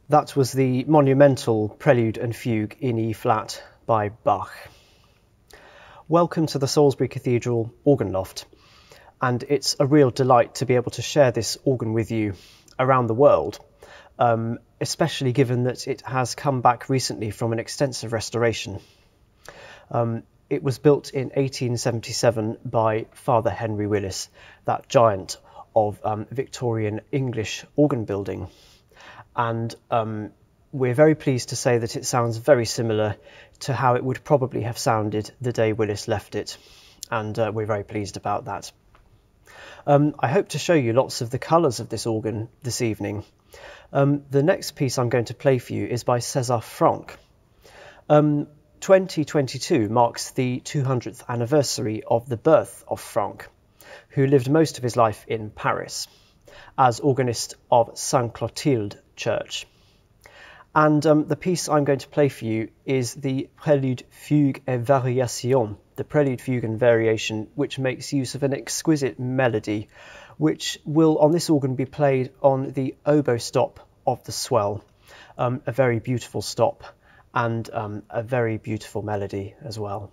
That was the monumental Prelude and Fugue in E-flat by Bach. Welcome to the Salisbury Cathedral organ loft, and it's a real delight to be able to share this organ with you around the world, especially given that it has come back recently from an extensive restoration. It was built in 1877 by Father Henry Willis, that giant of Victorian English organ building. And we're very pleased to say that it sounds very similar to how it would probably have sounded the day Willis left it, and we're very pleased about that. I hope to show you lots of the colours of this organ this evening. The next piece I'm going to play for you is by César Franck. 2022 marks the 200th anniversary of the birth of Franck, who lived most of his life in Paris as organist of Sainte Clotilde Church. And the piece I'm going to play for you is the Prelude Fugue et Variation, the Prelude Fugue and Variation, which makes use of an exquisite melody, which will on this organ be played on the oboe stop of the swell, a very beautiful stop and a very beautiful melody as well.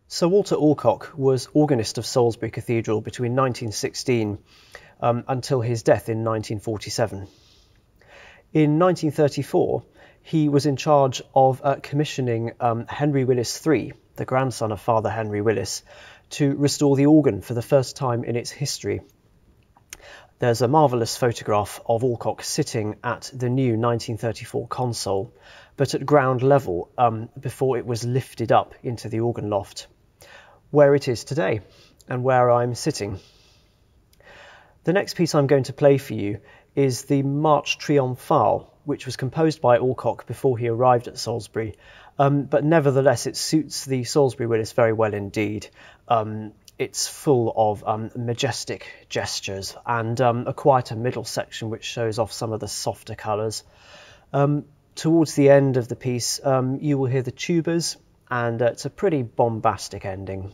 Sir Walter Alcock was organist of Salisbury Cathedral between 1916 until his death in 1947. In 1934, he was in charge of commissioning Henry Willis III, the grandson of Father Henry Willis, to restore the organ for the first time in its history. There's a marvellous photograph of Alcock sitting at the new 1934 console, but at ground level before it was lifted up into the organ loft, where it is today and where I'm sitting. The next piece I'm going to play for you is the Marche Triomphale, which was composed by Alcock before he arrived at Salisbury, but nevertheless it suits the Salisbury Willis very well indeed. It's full of majestic gestures and a quieter middle section which shows off some of the softer colours. Towards the end of the piece you will hear the tubas, and it's a pretty bombastic ending.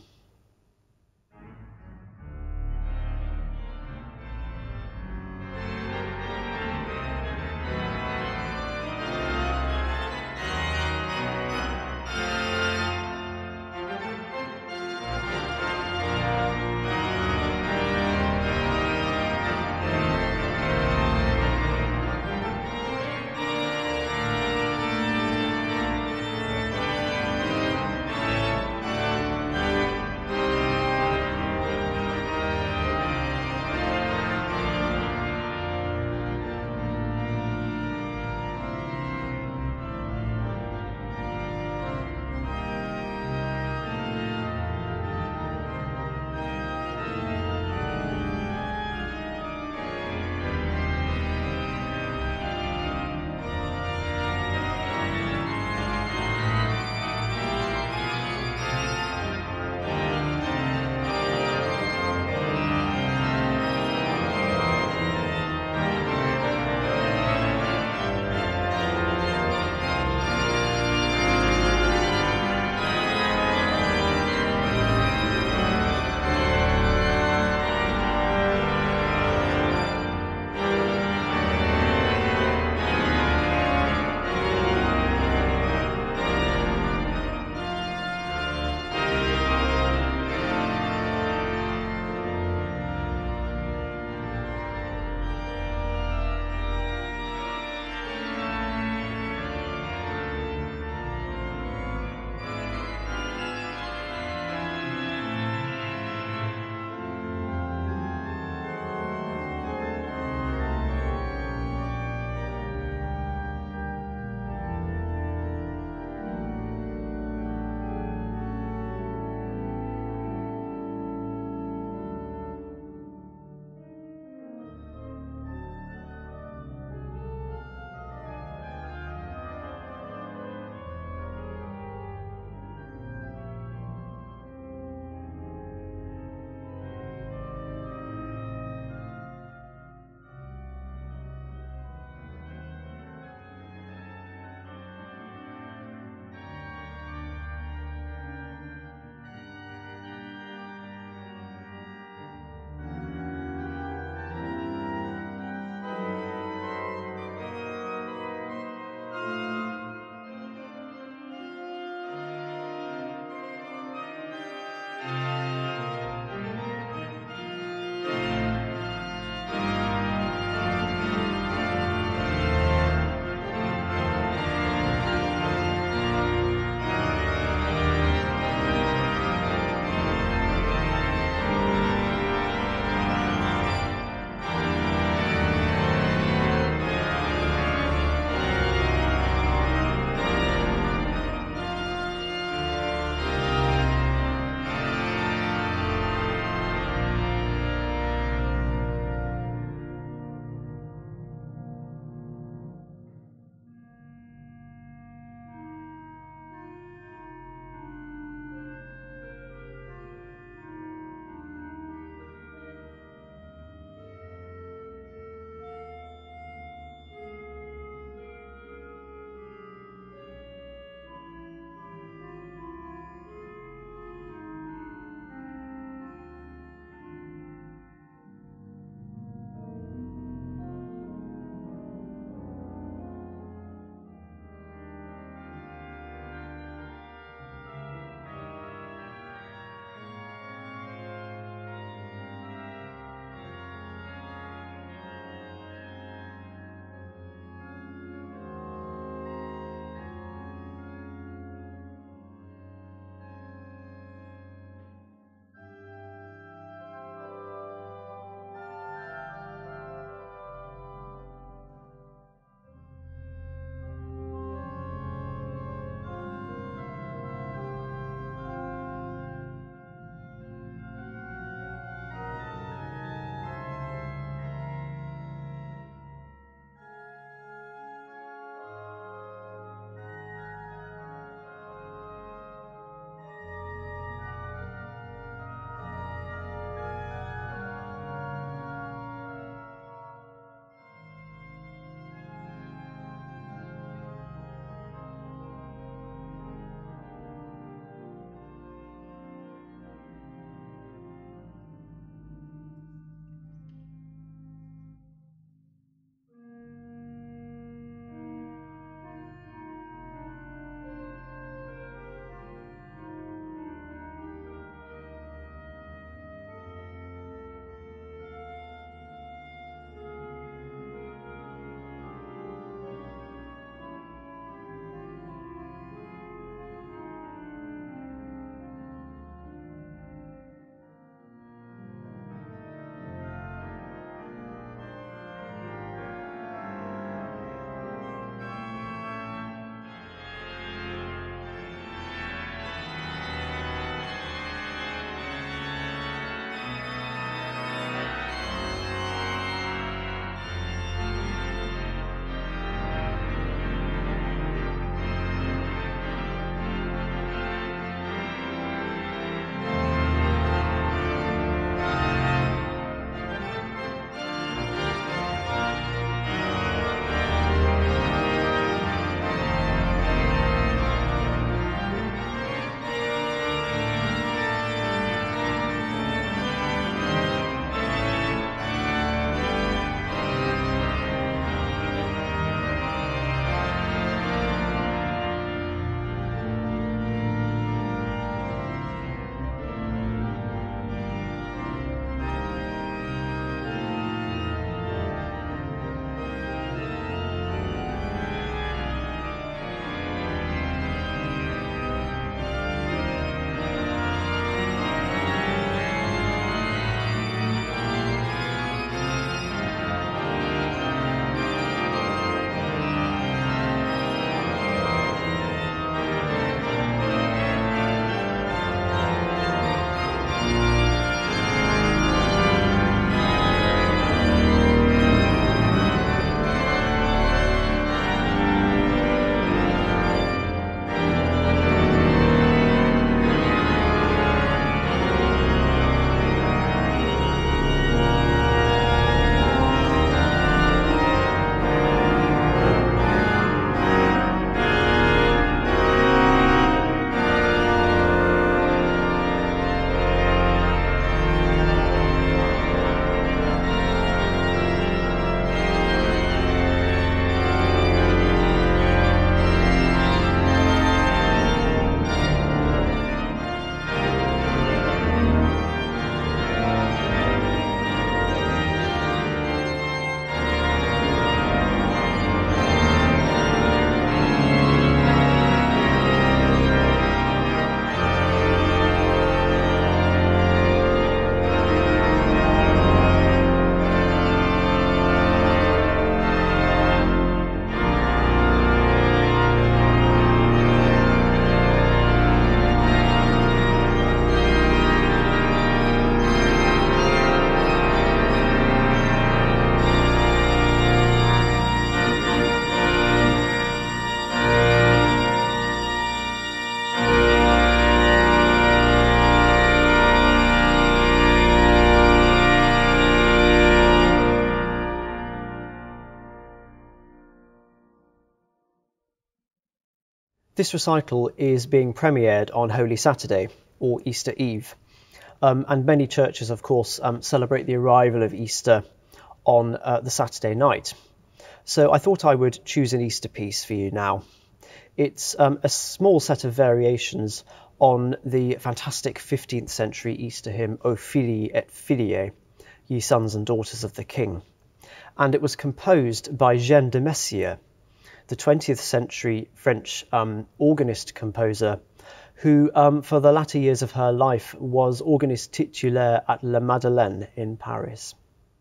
This recital is being premiered on Holy Saturday, or Easter Eve, and many churches, of course, celebrate the arrival of Easter on the Saturday night. So I thought I would choose an Easter piece for you now. It's a small set of variations on the fantastic 15th century Easter hymn, O Filii et Filiae, Ye Sons and Daughters of the King. And it was composed by Demessieux, the 20th century French organist composer, who for the latter years of her life was organist titulaire at La Madeleine in Paris.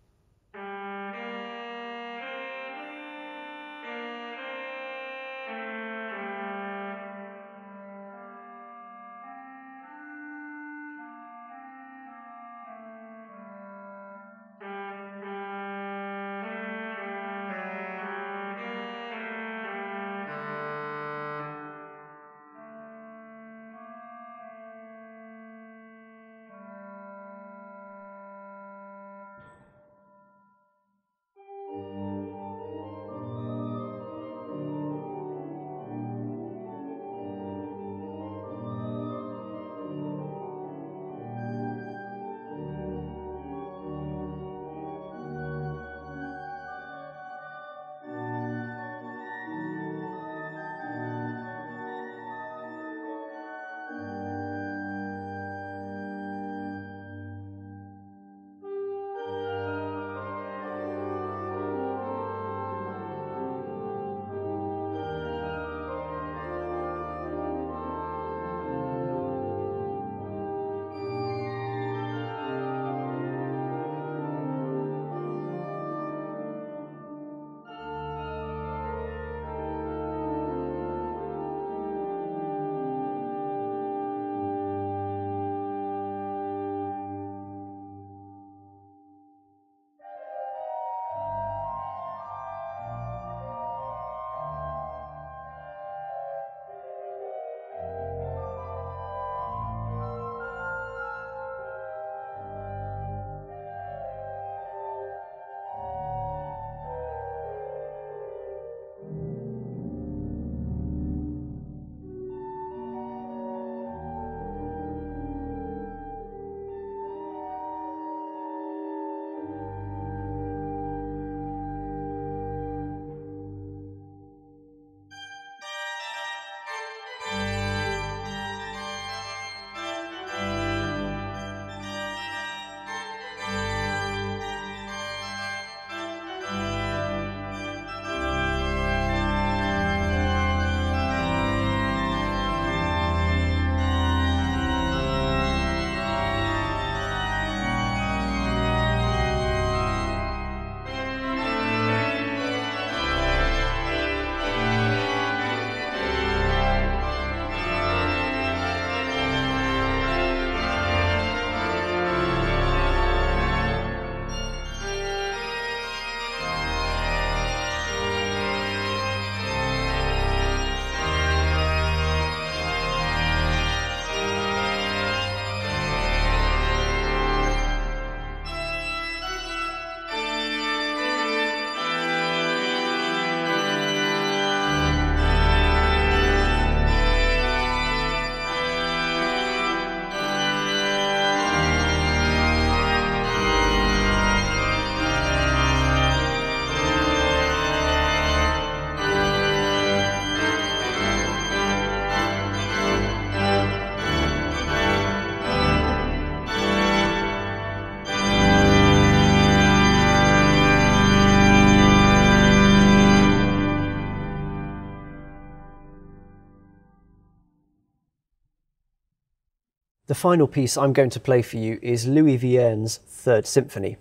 The final piece I'm going to play for you is Louis Vierne's Third Symphony.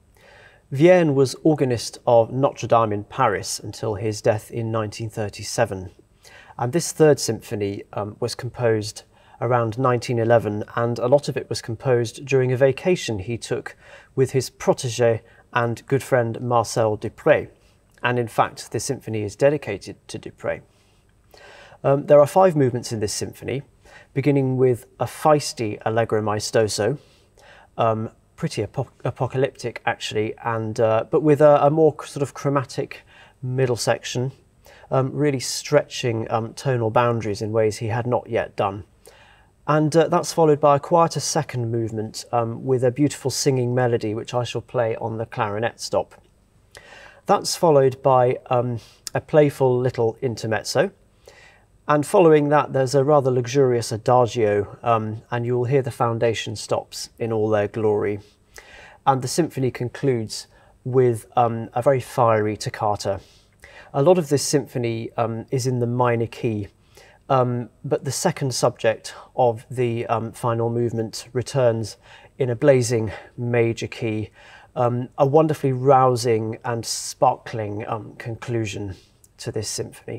Vierne was organist of Notre Dame in Paris until his death in 1937. And this Third Symphony was composed around 1911, and a lot of it was composed during a vacation he took with his protégé and good friend Marcel Dupré. And in fact, this symphony is dedicated to Dupré. There are 5 movements in this symphony, beginning with a feisty Allegro Maestoso, pretty apocalyptic actually, and but with a more sort of chromatic middle section, really stretching tonal boundaries in ways he had not yet done. And that's followed by a quieter second movement with a beautiful singing melody, which I shall play on the clarinet stop. That's followed by a playful little intermezzo. And following that, there's a rather luxurious adagio, and you'll hear the foundation stops in all their glory. And the symphony concludes with a very fiery toccata. A lot of this symphony is in the minor key, but the second subject of the final movement returns in a blazing major key, a wonderfully rousing and sparkling conclusion to this symphony.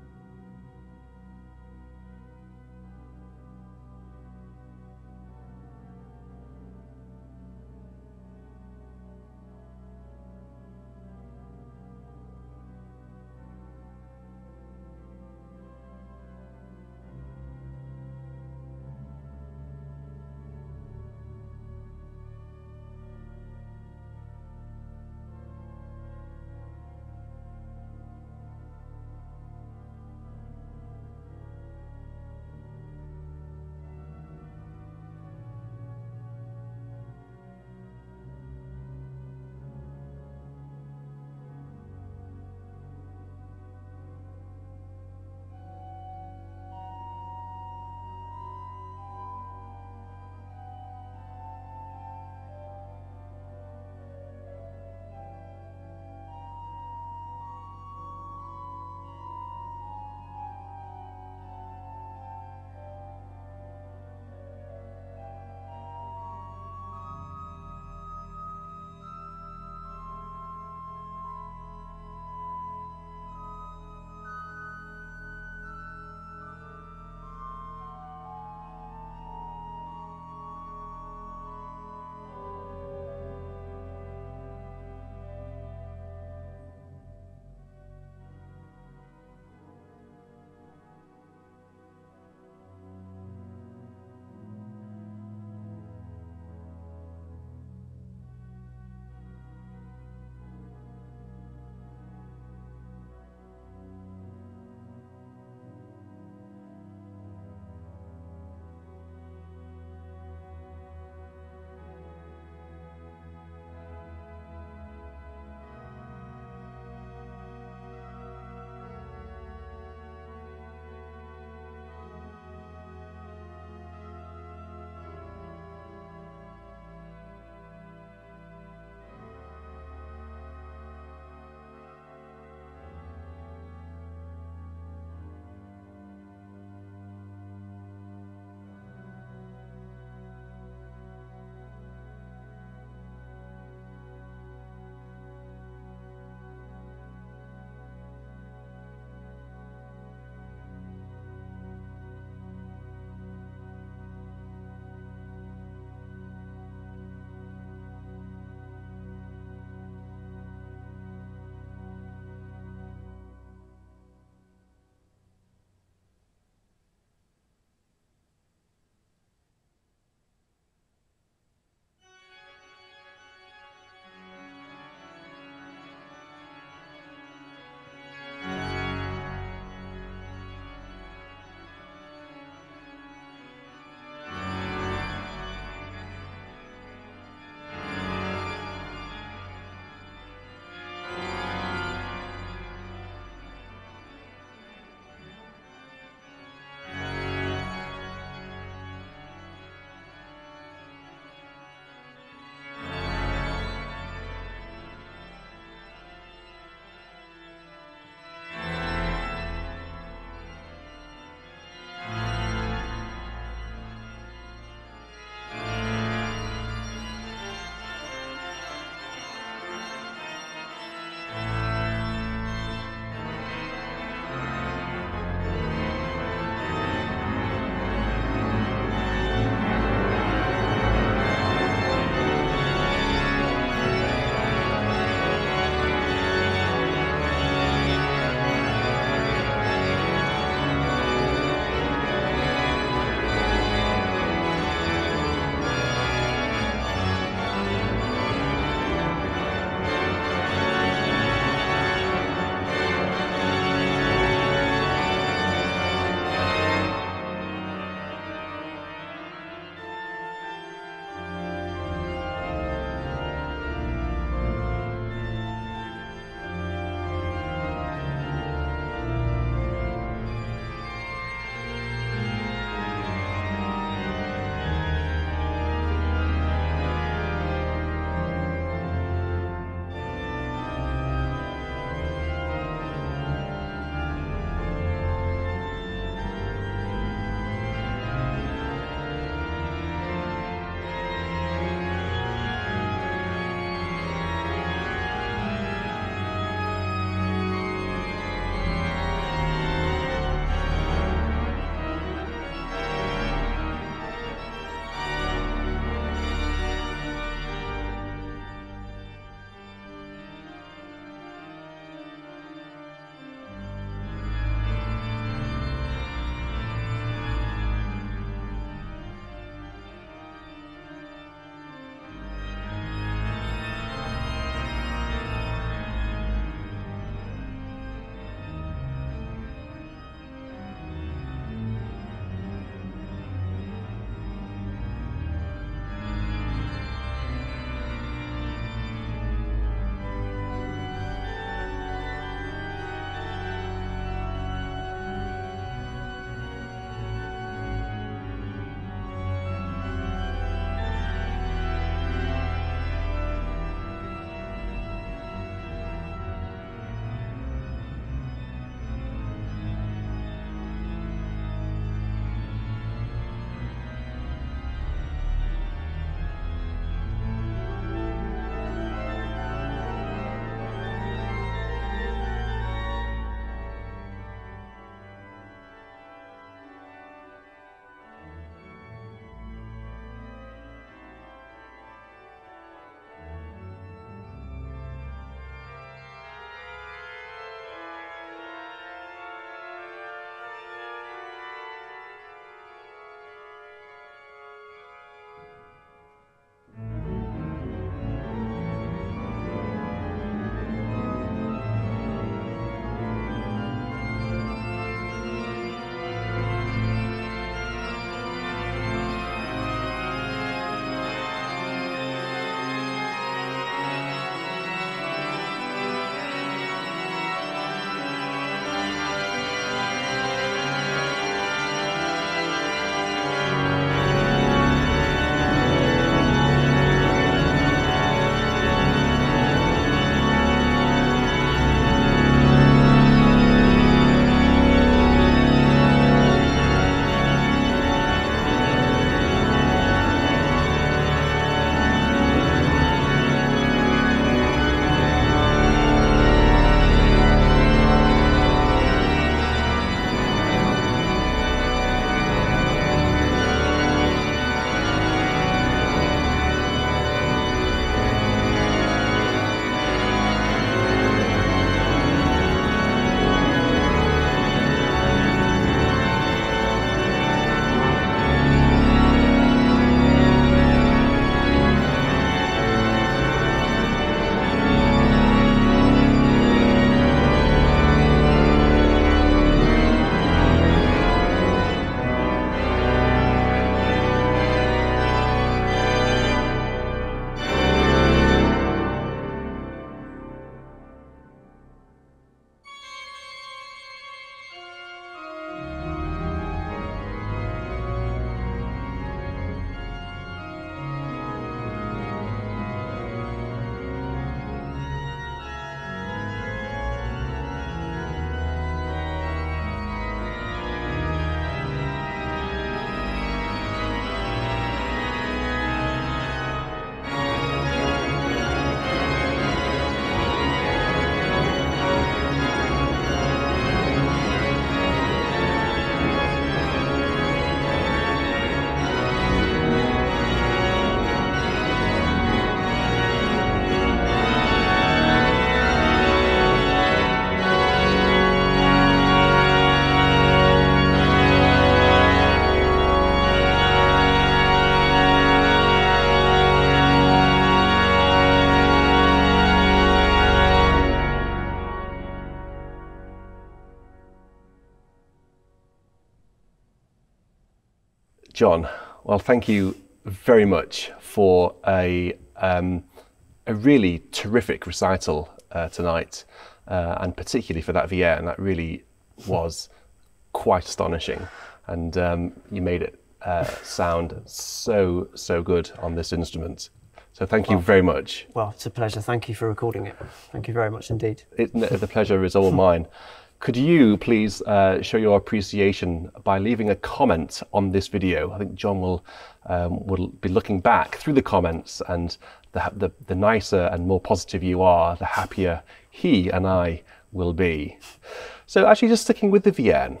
John, well, thank you very much for a really terrific recital tonight, and particularly for that Vierne. That really was quite astonishing, and you made it sound so good on this instrument. So thank you very much. Well, it's a pleasure. Thank you for recording it. Thank you very much indeed. The pleasure is all mine. Could you please show your appreciation by leaving a comment on this video? I think John will be looking back through the comments, and the nicer and more positive you are, the happier he and I will be. So actually, just sticking with the Vierne,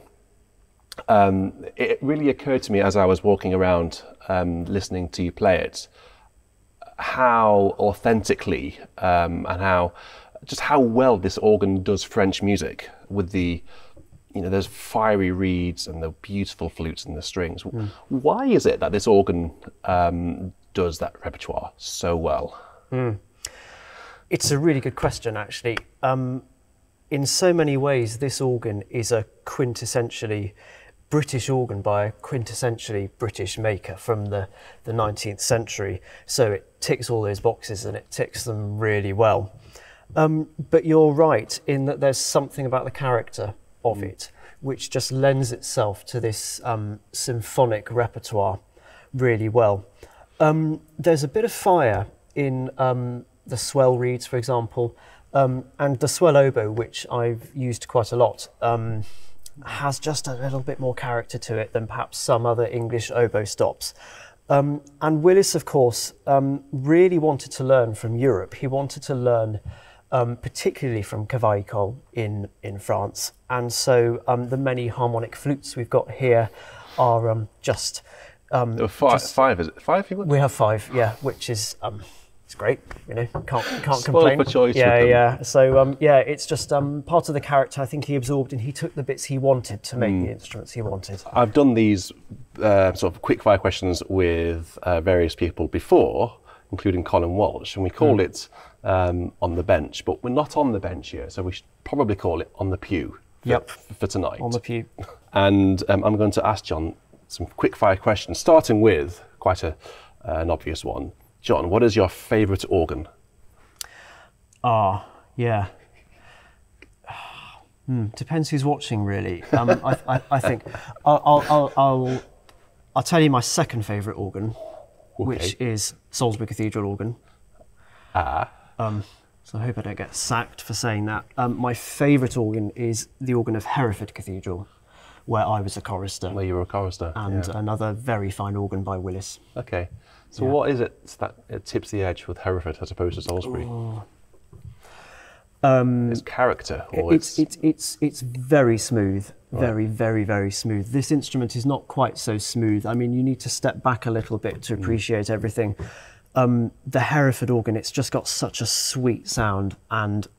it really occurred to me as I was walking around listening to you play it, how authentically and how well this organ does French music, with the, those fiery reeds and the beautiful flutes and the strings. Why is it that this organ does that repertoire so well? It's a really good question, actually. In so many ways, this organ is a quintessentially British organ by a quintessentially British maker from the 19th century. So it ticks all those boxes, and it ticks them really well. But you're right in that there's something about the character of it which just lends itself to this symphonic repertoire really well. There's a bit of fire in the swell reeds, for example, and the swell oboe, which I've used quite a lot, has just a little bit more character to it than perhaps some other English oboe stops. And Willis, of course, really wanted to learn from Europe. He wanted to learn particularly from Cavaillé in France. And so the many harmonic flutes we've got here are just... five, is it? Five? We have five, yeah, which is... it's great, can't Spoiled complain. for choice. Yeah. So it's just part of the character I think he absorbed, and he took the bits he wanted to make the instruments he wanted. I've done these sort of quick fire questions with various people before, including Colin Walsh, and we call it on the bench, but we're not on the bench here, so we should probably call it on the pew for tonight. On the pew. And I'm going to ask John some quick fire questions, starting with quite an obvious one. John, what is your favourite organ? Depends who's watching, really. I think I'll tell you my second favourite organ, which is Salisbury Cathedral organ. So I hope I don't get sacked for saying that. My favourite organ is the organ of Hereford Cathedral, where I was a chorister. Where you were a chorister. And another very fine organ by Willis. Okay. So what is it that it tips the edge with Hereford as opposed to Salisbury? It's character, or it's very smooth, very, very, very smooth. This instrument is not quite so smooth. I mean, you need to step back a little bit to appreciate everything. The Hereford organ, it's just got such a sweet sound, and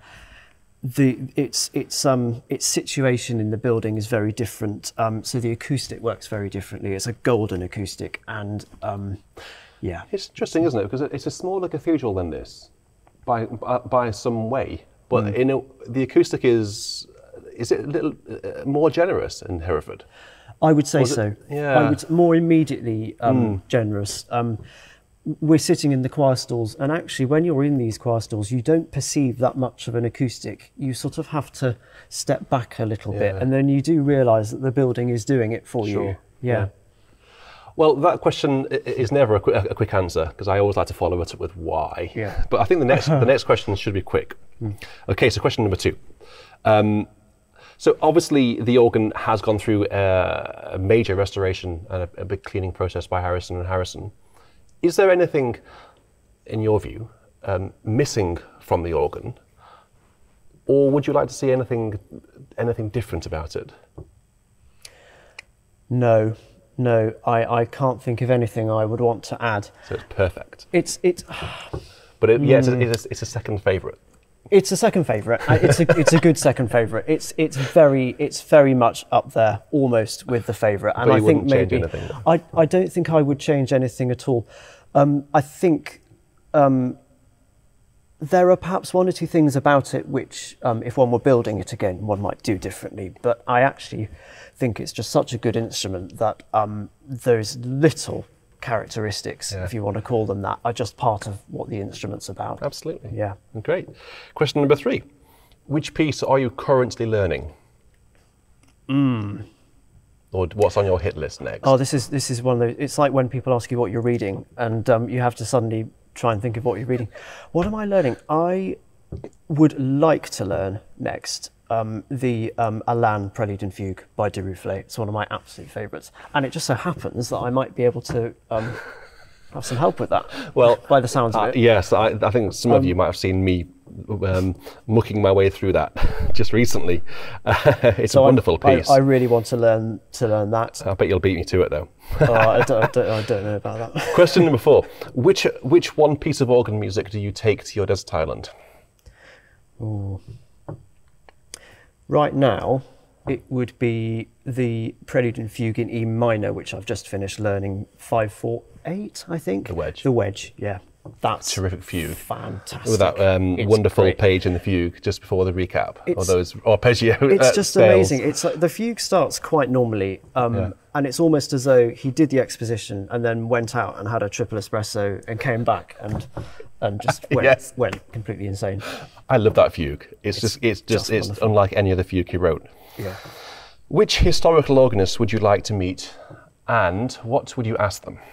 its situation in the building is very different. So the acoustic works very differently. It's a golden acoustic, and it's interesting, isn't it? Because it's a smaller cathedral than this, by some way. But the acoustic is it a little more generous in Hereford? I would say so. I would more immediately generous. We're sitting in the choir stalls, and actually when you're in these choir stalls, you don't perceive that much of an acoustic. You sort of have to step back a little bit, and then you do realise that the building is doing it for you. Yeah. Well, that question is never a quick answer, because I always like to follow it up with why. Yeah. But I think the next question should be quick. Okay, so question number 2. So obviously the organ has gone through a major restoration and a big cleaning process by Harrison and Harrison. Is there anything, in your view, missing from the organ, or would you like to see anything different about it? No, I can't think of anything I would want to add. So it's perfect. But it's a second favourite. It's a second favourite. It's a good second favourite. It's very much up there, almost with the favourite. And I think maybe I don't think I would change anything at all. I think There are perhaps one or two things about it which, if one were building it again, one might do differently. But I actually think it's just such a good instrument that those little characteristics, if you want to call them that, are just part of what the instrument's about. Absolutely. Yeah. Great. Question number 3. Which piece are you currently learning? Or what's on your hit list next? Oh, this is one of those. It's like when people ask you what you're reading, and you have to suddenly try and think of what you're reading. What am I learning? I would like to learn next the Alain Prelude and Fugue by Triomphale. It's one of my absolute favourites, and it just so happens that I might be able to have some help with that. Well, by the sounds of it. Yes, I think some of you might have seen me mucking my way through that just recently. It's a wonderful piece. I really want to learn that. I bet you'll beat me to it though. I don't know about that. Question number 4. Which one piece of organ music do you take to your desert island? Ooh. Right now, it would be the Prelude and Fugue in E minor, which I've just finished learning 5/4/8, I think. The wedge. The wedge, yeah. That's terrific fugue. Fantastic. With that wonderful great page in the fugue just before the recap, arpeggio. It's just amazing. It's like the fugue starts quite normally, and it's almost as though he did the exposition and then went out and had a triple espresso and came back and just went completely insane. I love that fugue. It's unlike any other fugue he wrote. Yeah. Which historical organist would you like to meet, and what would you ask them?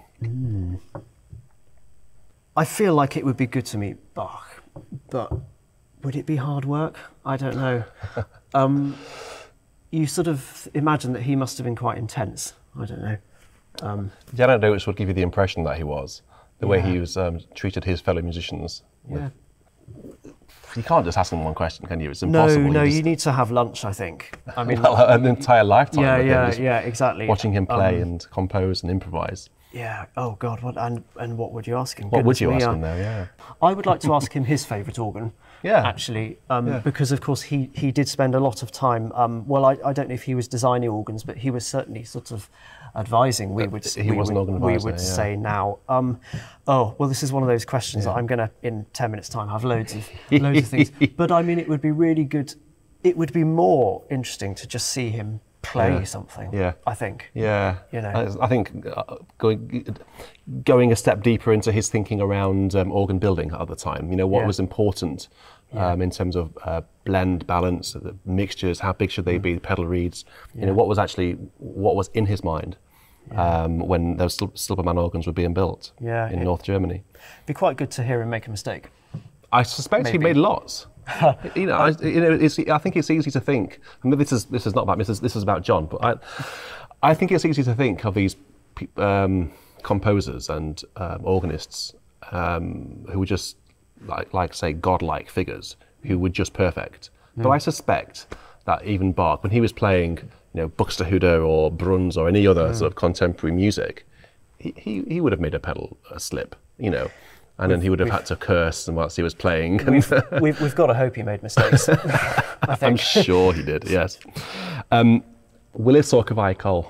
I feel like it would be good to meet Bach, but would it be hard work? I don't know. You sort of imagine that he must have been quite intense. I don't know. The anecdotes would give you the impression that he was, the way he was treated his fellow musicians. Yeah. You can't just ask him one question, can you? It's impossible. No, you need to have lunch, I think. I mean, an entire lifetime. Yeah, exactly. Watching him play and compose and improvise. Yeah. Oh God. What would you ask him? What would you ask him though? Yeah. I would like to ask him his favourite organ. Yeah. Actually, because of course he did spend a lot of time. Well, I don't know if he was designing organs, but he was certainly sort of advising. We would say now. Oh well, this is one of those questions that I'm going to in 10 minutes' time have loads of things. But I mean, it would be really good. It would be more interesting to just see him play something. Yeah, I think. Yeah, you know, I think going a step deeper into his thinking around organ building at the time. You know, what was important in terms of blend, balance, the mixtures, how big should they be, the pedal reeds. You know, what was in his mind when those Silbermann organs were being built in North Germany. It'd be quite good to hear him make a mistake. I suspect he made lots. I think it's easy to think. I mean, this is not about this is about John, but I think it's easy to think of these composers and organists who were just like say godlike figures who were just perfect. But I suspect that even Bach, when he was playing, Buxtehude or Bruns or any other sort of contemporary music, he would have made a pedal slip, And then he would have had to curse whilst he was playing. We've got to hope he made mistakes. I think. I'm sure he did, yes. Willis or Cantilène?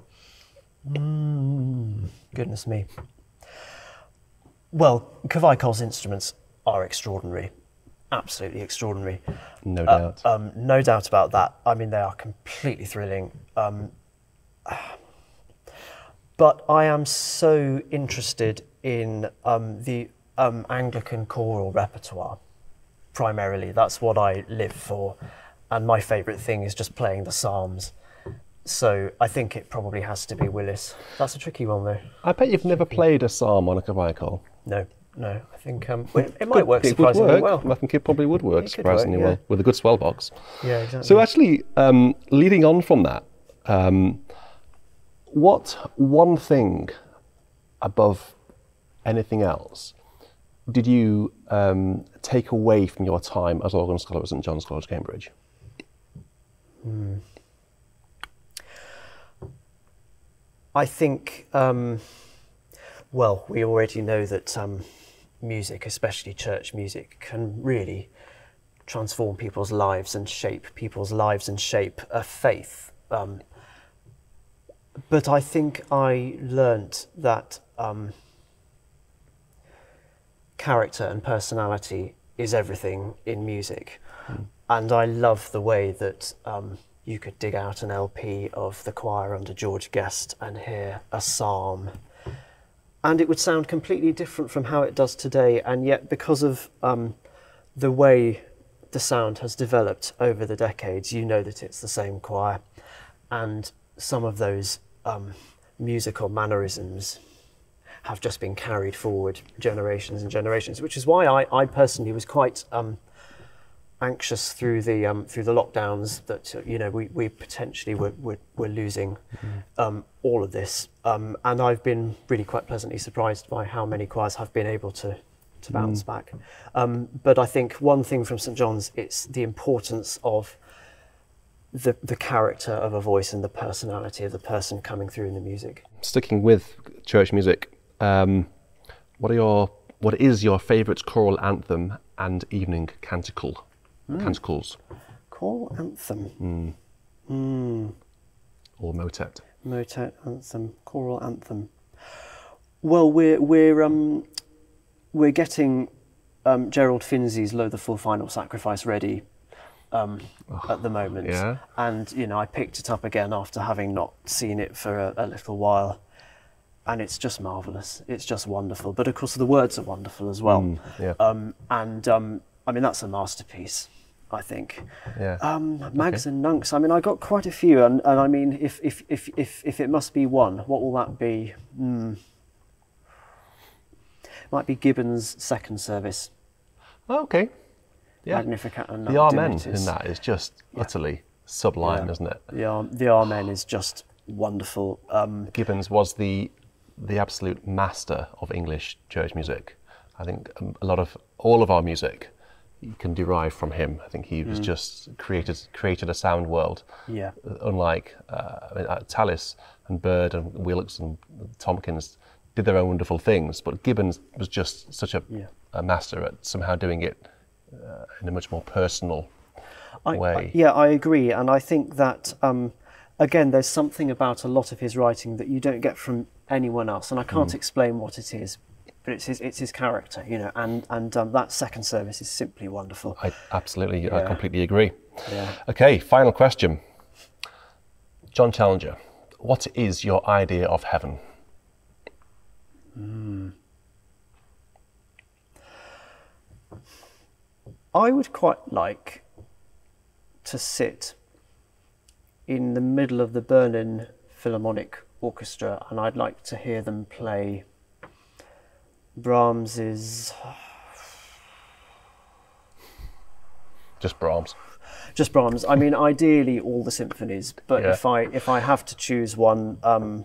Goodness me. Well, Cantilène's instruments are extraordinary. Absolutely extraordinary. No doubt. No doubt about that. I mean, they are completely thrilling. But I am so interested in the Anglican choral repertoire, primarily. That's what I live for, and my favourite thing is just playing the psalms. So I think it probably has to be Willis. That's a tricky one though. I bet you've never played a psalm on a Cantilène. No. I think it might work surprisingly well. I think it probably would work surprisingly well with a good swell box. Yeah, exactly. So actually, leading on from that, what one thing above anything else did you take away from your time as organ scholar at St John's College, Cambridge? I think, well, we already know that music, especially church music, can really transform people's lives and shape a faith. But I think I learnt that character and personality is everything in music. And I love the way that you could dig out an LP of the choir under George Guest and hear a psalm, and it would sound completely different from how it does today, and yet because of the way the sound has developed over the decades, you know that it's the same choir, and some of those musical mannerisms have just been carried forward generations and generations, which is why I personally was quite anxious through the lockdowns that we potentially were losing all of this, and I've been really quite pleasantly surprised by how many choirs have been able to bounce back. But I think one thing from St John's, it's the importance of the character of a voice and the personality of the person coming through in the music. Sticking with church music, what is your favourite choral anthem and evening canticle? Canticles. Choral anthem. Or motet. Motet, anthem, choral anthem. Well, we're getting Gerald Finzi's "Lo the Full Final Sacrifice" ready at the moment, and I picked it up again after having not seen it for a little while, and it's just marvellous. It's just wonderful. But of course, the words are wonderful as well. I mean, that's a masterpiece, I think. Mags and Nuncs. I mean, I got quite a few, and I mean, if it must be one, what will that be? Might be Gibbon's second service. Okay. Yeah. Magnificat and the Amen in that is just utterly sublime, isn't it? The Amen is just wonderful. Gibbons was the absolute master of English church music. I think all of our music you can derive from him. I think he was just created a sound world. Unlike Tallis and Bird and Wilkes and Tompkins did their own wonderful things, but Gibbons was just such a master at somehow doing it in a much more personal way. I agree, and I think that again, there's something about a lot of his writing that you don't get from anyone else, and I can't explain what it is. But it's his character, and that second service is simply wonderful. I completely agree. Okay, final question. John Challenger, what is your idea of heaven? I would quite like to sit in the middle of the Berlin Philharmonic Orchestra, and I'd like to hear them play Brahms's... Just Brahms. Just Brahms. I mean, ideally all the symphonies, but if I have to choose one,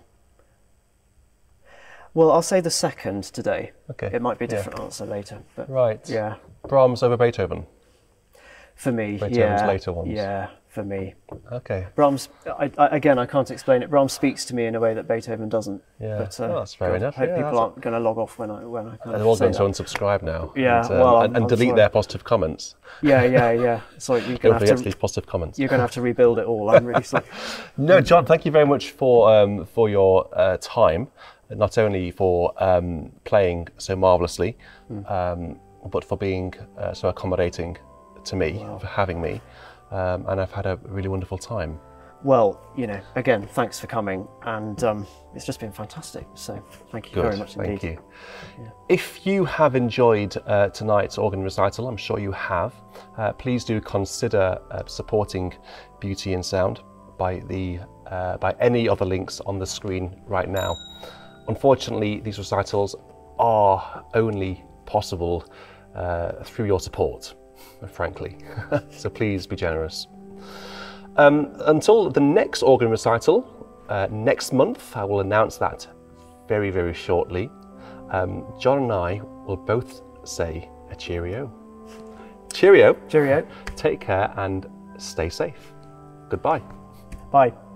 well, I'll say the second today. Okay. It might be a different answer later, but yeah. Brahms over Beethoven. For me, Beethoven's later ones. Yeah, for me. Okay. Brahms, again, I can't explain it. Brahms speaks to me in a way that Beethoven doesn't. Yeah, but, that's fair enough. I hope people aren't going to log off when I kind of they're all going to unsubscribe now. Yeah, and delete their positive comments. Yeah. Sorry, you're going to have to leave positive comments. You're going to have to rebuild it all. I'm really sorry. No, John, thank you very much for your time. Not only for playing so marvellously, but for being so accommodating to me, for having me, and I've had a really wonderful time. Well, again, thanks for coming, and it's just been fantastic, so thank you very much indeed. Thank you. Yeah. If you have enjoyed tonight's organ recital, I'm sure you have, please do consider supporting Beauty in Sound by any of the links on the screen right now. Unfortunately, these recitals are only possible through your support, frankly, so please be generous. Until the next organ recital, next month, I will announce that very, very shortly. John and I will both say a cheerio. Cheerio. Cheerio. Take care and stay safe. Goodbye. Bye.